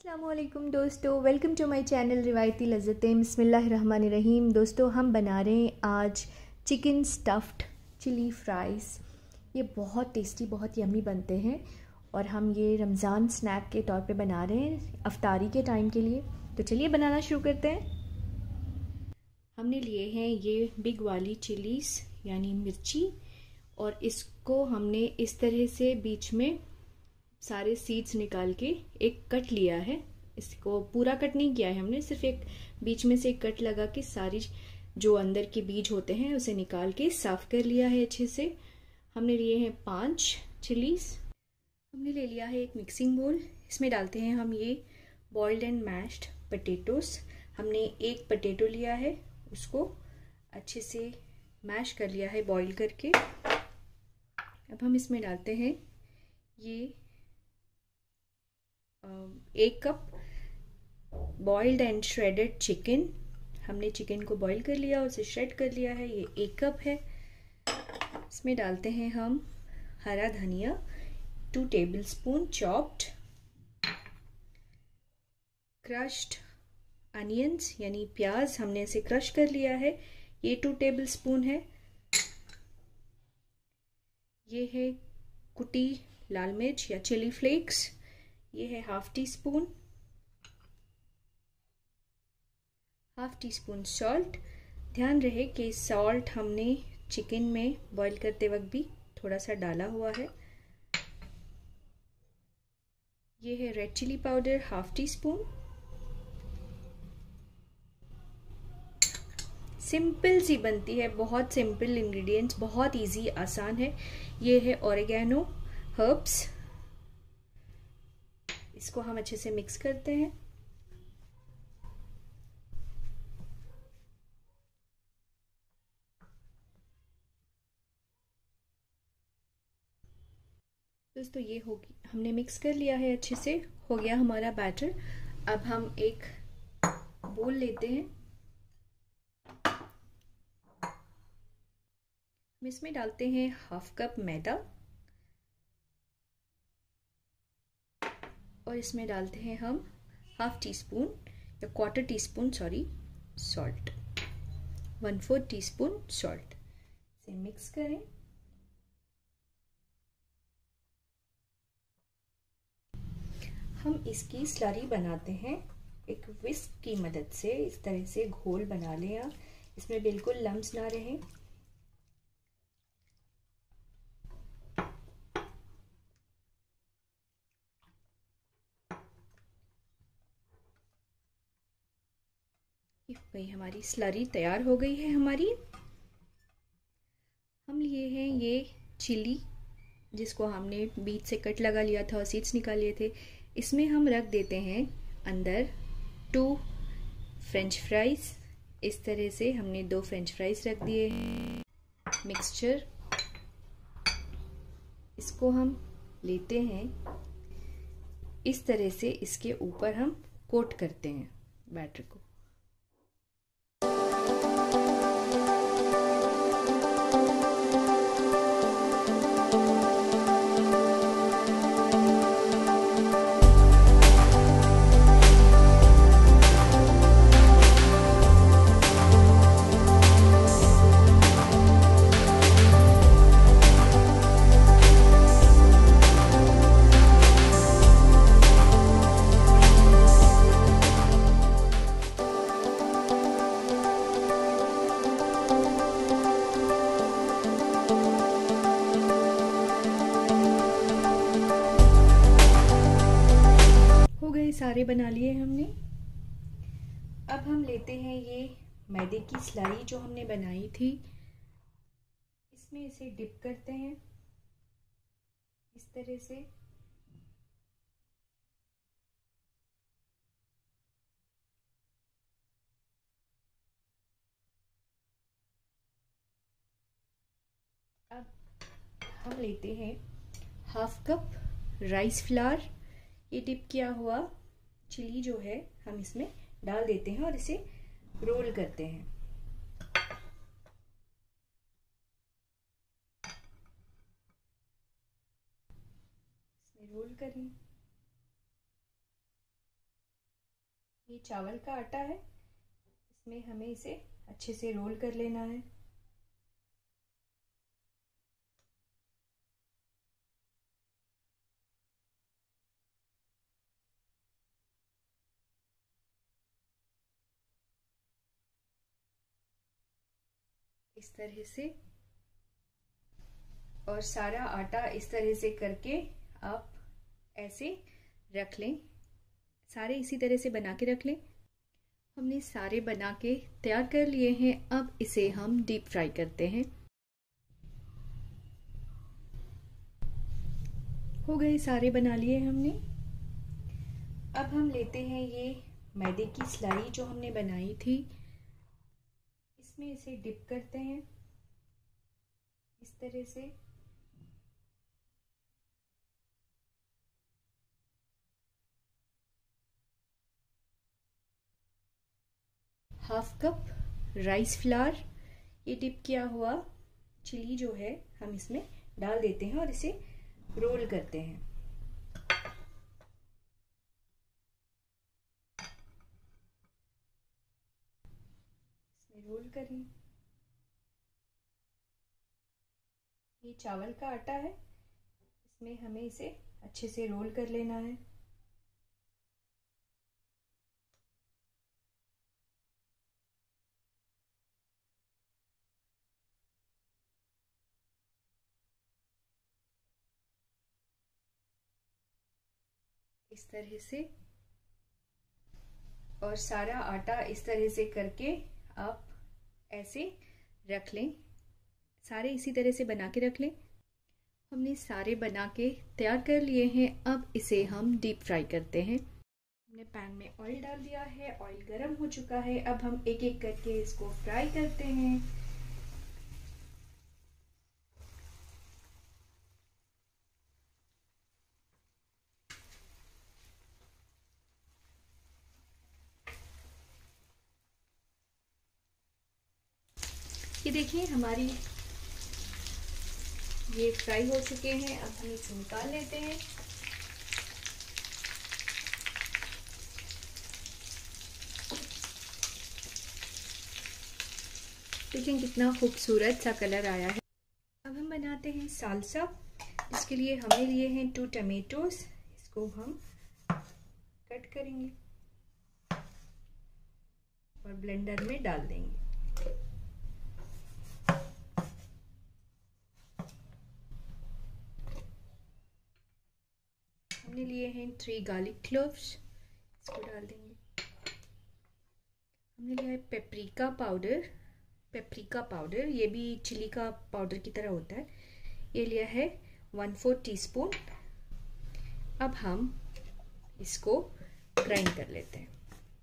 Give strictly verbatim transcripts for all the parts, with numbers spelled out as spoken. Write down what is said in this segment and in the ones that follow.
अस्सलामुअलैकुम दोस्तों, welcome to my channel रिवायती लज़्ज़तें। बिस्मिल्लाहिर्रहमानिर्रहीम। दोस्तों, हम बना रहे हैं आज चिकन स्टफ़्ड चिली फ्राइज़। ये बहुत टेस्टी, बहुत यम्मी बनते हैं और हम ये रमज़ान स्नैक के तौर पे बना रहे हैं अफ्तारी के टाइम के लिए। तो चलिए बनाना शुरू करते हैं। हमने लिए हैं ये बिग वाली चिलीज़ यानी मिर्ची, और इसको हमने इस तरह से बीच में सारे सीड्स निकाल के एक कट लिया है। इसको पूरा कट नहीं किया है हमने, सिर्फ एक बीच में से एक कट लगा के सारी जो अंदर के बीज होते हैं उसे निकाल के साफ कर लिया है अच्छे से। हमने लिए हैं पांच चिलीज। हमने ले लिया है एक मिक्सिंग बोल, इसमें डालते हैं हम ये बॉइल्ड एंड मैश्ड पोटैटोस। हमने एक पोटैटो लिया है, उसको अच्छे से मैश कर लिया है बॉईल करके। अब हम इसमें डालते हैं ये एक cup boiled and shredded chicken. हमने चिकन को बॉईल कर लिया, उसे श्रेड कर लिया है, ये एक कप है। इसमें डालते हैं हम हरा धनिया two tablespoon chopped, crushed onions यानी प्याज, हमने इसे क्रश कर लिया है, ये टू टेबलस्पून है। ये है कुटी लाल मिर्च या चिली फ्लेक्स, ये है half teaspoon. Half teaspoon salt. ध्यान रहे कि सॉल्ट हमने चिकन में बॉईल करते वक्त भी थोड़ा सा डाला हुआ है। ये है red chilli powder half teaspoon. Simple सी बनती है, बहुत सिंपल इंग्रेडिएंट्स, बहुत इजी आसान है। ये है ऑरिगेनो हर्ब्स, इसको हम अच्छे से मिक्स करते हैं। दोस्तों ये होगी, हमने मिक्स कर लिया है अच्छे से, हो गया हमारा बैटर। अब हम एक बोल लेते हैं, हम इसमें डालते हैं हाफ कप मैदा और इसमें डालते हैं हम हाफ टी स्पून या quarter teaspoon sorry salt, one fourth teaspoon salt. इसे मिक्स करें। हम इसकी स्लरी बनाते हैं एक विस्क की मदद से। इस तरह से घोल बना लें आप, इसमें बिल्कुल लम्स ना रहें। भाई हमारी स्लरी तैयार हो गई है हमारी। हम लिए हैं ये चिली जिसको हमने बीच से कट लगा लिया था और सीड्स निकाल लिए थे। इसमें हम रख देते हैं अंदर टू फ्रेंच फ्राइज। इस तरह से हमने दो फ्रेंच फ्राइज रख दिए हैं। मिक्सचर इसको हम लेते हैं, इस तरह से इसके ऊपर हम कोट करते हैं बैटर को। सारे बना लिए हमने। अब हम लेते हैं ये मैदे की स्लरी जो हमने बनाई थी, इसमें इसे डिप करते हैं इस तरह से। अब हम लेते हैं हाफ कप राइस फ्लावर, ये डिप किया हुआ चिली जो है हम इसमें डाल देते हैं और इसे रोल करते हैं। इसमें रोल करें। ये चावल का आटा है, इसमें हमें इसे अच्छे से रोल कर लेना है। इस तरह से, और सारा आटा इस तरह से करके आप ऐसे रख लें। सारे इसी तरह से बना के रख लें। हमने सारे बना के तैयार कर लिए हैं। अब इसे हम डीप फ्राई करते हैं। हो गए, सारे बना लिए हमने। अब हम लेते हैं ये मैदे की स्लाई जो हमने बनाई थी, इसमें इसे डिप करते हैं इस तरह से। हाफ कप राइस फ्लावर, ये डिप किया हुआ चिली जो है हम इसमें डाल देते हैं और इसे रोल करते हैं। इसमें रोल करें। ये चावल का आटा है, इसमें हमें इसे अच्छे से रोल कर लेना है। इस तरह से, और सारा आटा इस तरह से करके आप ऐसे रख लें। सारे इसी तरह से बना के रख लें। हमने सारे बना के तैयार कर लिए हैं। अब इसे हम डीप फ्राई करते हैं। हमने पैन में ऑयल डाल दिया है, ऑयल गर्म हो चुका है। अब हम एक एक करके इसको फ्राई करते हैं। ये देखिए हमारी ये फ्राई हो चुके हैं। अब हम इसे निकाल लेते हैं। देखिए कितना खूबसूरत सा कलर आया है। अब हम बनाते हैं सालसा। इसके लिए हमने लिए हैं टू टमेटोज। इसको हम कट करेंगे और ब्लेंडर में डाल देंगे। हमने लिए हैं थ्री गार्लिक क्लोव्स, इसको डाल देंगे। हमने लिया है पेपरिका पाउडर, पेपरिका पाउडर ये भी चिली का पाउडर की तरह होता है। ये लिया है वन फोर टीस्पून। अब हम इसको ग्राइंड कर लेते हैं।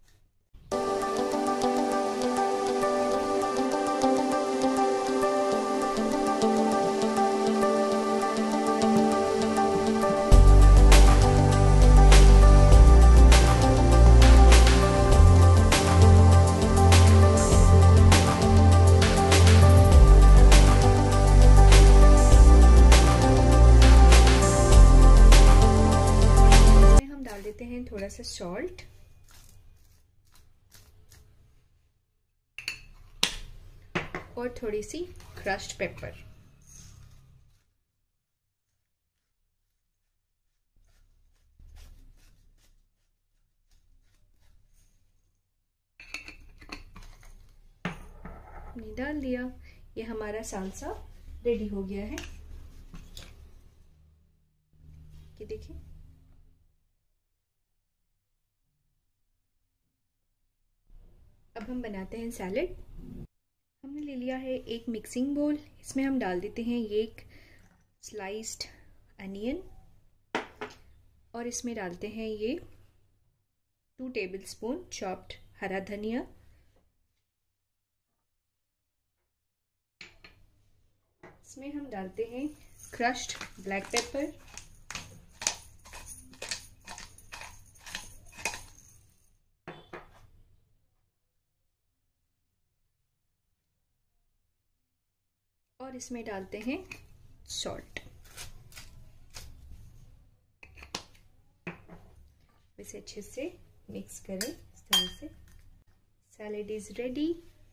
देते हैं थोड़ा सा सॉल्ट, और थोड़ी सी क्रश्ड पेपर। हमने डाल दिया। ये हमारा सालसा रेडी हो गया है। ये देखिए अब हम बनाते हैं सैलेड। हमने ले लिया है एक मिक्सिंग बोल। इसमें हम डाल देते हैं एक स्लाइस्ड अनियन, और इसमें डालते हैं ये टू टेबलस्पून चॉप्ड हरा धनिया। इसमें हम डालते हैं क्रश्ड ब्लैक पेपर, और इसमें डालते हैं सॉल्ट। इसे अच्छे से मिक्स करें इस तरह से। Salad is ready.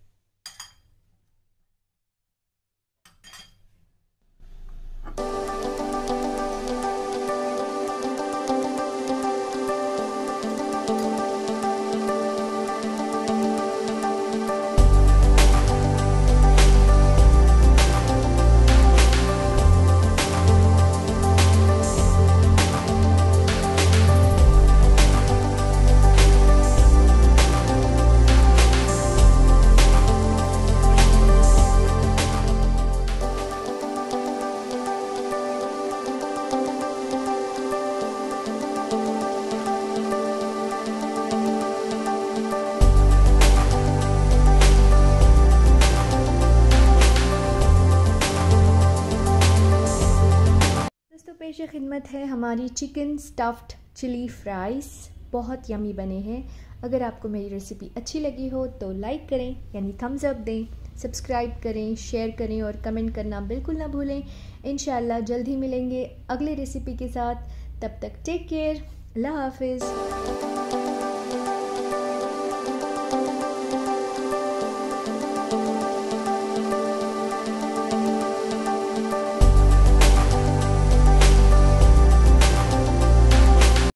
पेश खिदमत है हमारी चिकन स्टफ्ड चिली फ्राइज़। बहुत यमी बने हैं। अगर आपको मेरी रेसिपी अच्छी लगी हो तो लाइक करें यानी थम्स अप दें, सब्सक्राइब करें, शेयर करें और कमेंट करना बिल्कुल ना भूलें। इंशाल्लाह जल्द ही मिलेंगे अगले रेसिपी के साथ। तब तक टेक केयर। अल्लाह हाफिज़।